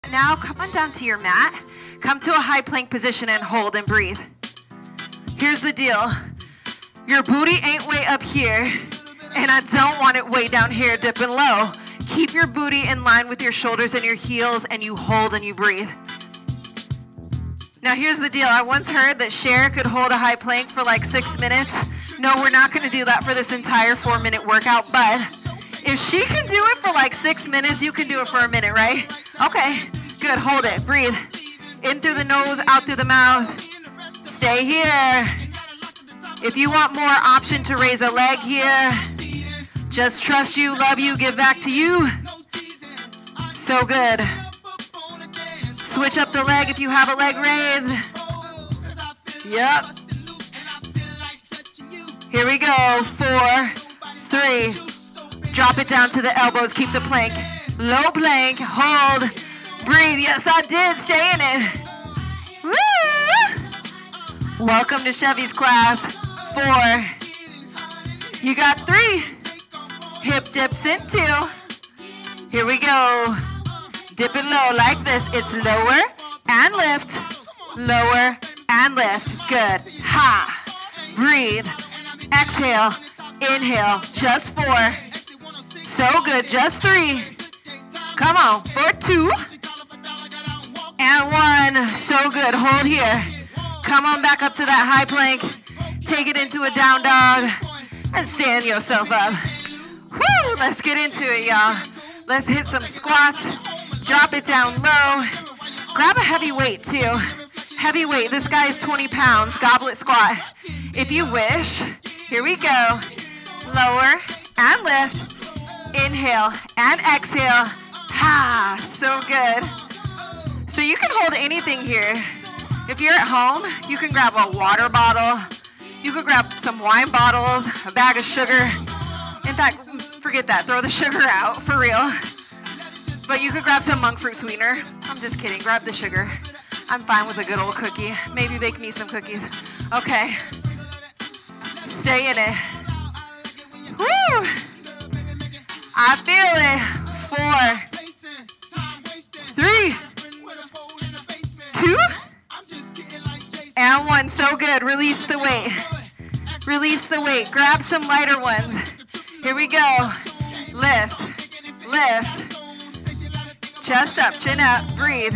Now come on down to your mat. Come to a high plank position and hold and breathe. Here's the deal. Your booty ain't way up here, and I don't want it way down here dipping low. Keep your booty in line with your shoulders and your heels, and you hold and you breathe. Now here's the deal. I once heard that Cher could hold a high plank for like 6 minutes. No, we're not going to do that for this entire 4-minute workout, but if she can do it for like 6 minutes, you can do it for a minute, right? Okay, good. Hold it. Breathe. In through the nose, out through the mouth. Stay here. If you want more option to raise a leg here, just trust you, love you, give back to you. So good. Switch up the leg if you have a leg raised. Yep. Here we go. 4, 3. Drop it down to the elbows. Keep the plank. Low plank. Hold. Breathe. Yes, I did. Stay in it. Woo! Welcome to Chevy's class. 4. You got 3. Hip dips in 2. Here we go. Dip it low like this. It's lower and lift. Lower and lift. Good. Ha. Breathe. Exhale. Inhale. Just 4. So good. Just 3. Come on. For 2. And 1. So good. Hold here. Come on back up to that high plank. Take it into a down dog. And stand yourself up. Woo! Let's get into it, y'all. Let's hit some squats. Drop it down low. Grab a heavy weight, too. Heavy weight. This guy is 20 pounds. Goblet squat. If you wish. Here we go. Lower and lift. Inhale and exhale. Ha! So good. So you can hold anything here. If you're at home, you can grab a water bottle. You could grab some wine bottles, a bag of sugar. In fact, forget that. Throw the sugar out, for real. But you could grab some monk fruit sweetener. I'm just kidding. Grab the sugar. I'm fine with a good old cookie. Maybe bake me some cookies. Okay. Stay in it. Woo! I feel it. 4, 3, 2, and 1. So good. Release the weight. Release the weight. Grab some lighter ones. Here we go. Lift. Lift. Chest up. Chin up. Breathe.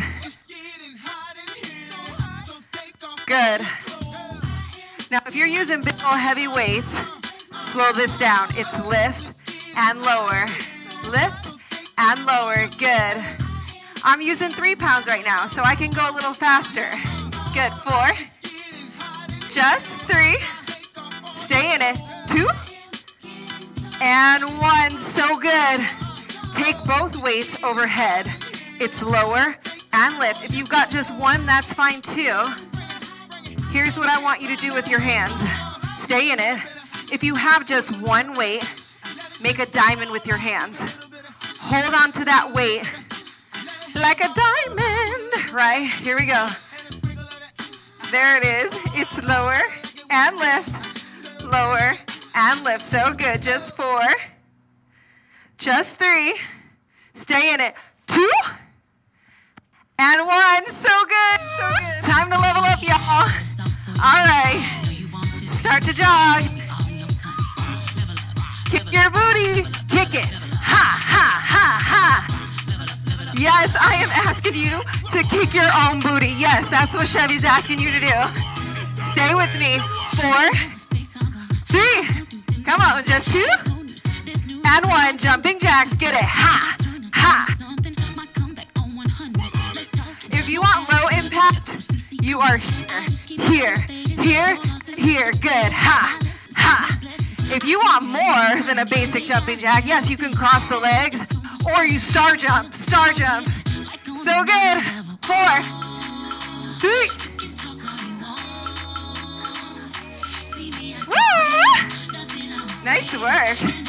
Good. Now, if you're using big old heavy weights, slow this down. It's lift and lower. Lift and lower. Good. I'm using 3 pounds right now, so I can go a little faster. Good. 4. Just 3. Stay in it. 2. And 1. So good. Take both weights overhead. It's lower and lift. If you've got just 1, that's fine too. Here's what I want you to do with your hands. Stay in it. If you have just 1 weight, make a diamond with your hands. Hold on to that weight like a diamond. Right? Here we go. There it is. It's lower and lift. Lower and lift. So good. Just 4. Just 3. Stay in it. 2. And 1. So good. So good. Time to level up, y'all. All right. Start to jog. Kick your booty. Kick it. Ha, ha, ha, ha. Yes, I am asking you to kick your own booty. Yes, that's what Chevy's asking you to do. Stay with me. 4, 3. Come on, just 2. And 1. Jumping jacks. Get it. Ha, ha. If you want low impact, you are here, here, here. Good. Ha, ha. If you want more than a basic jumping jack, yes, you can cross the legs or you star jump, star jump. So good. 4, 3. Woo! Nice work.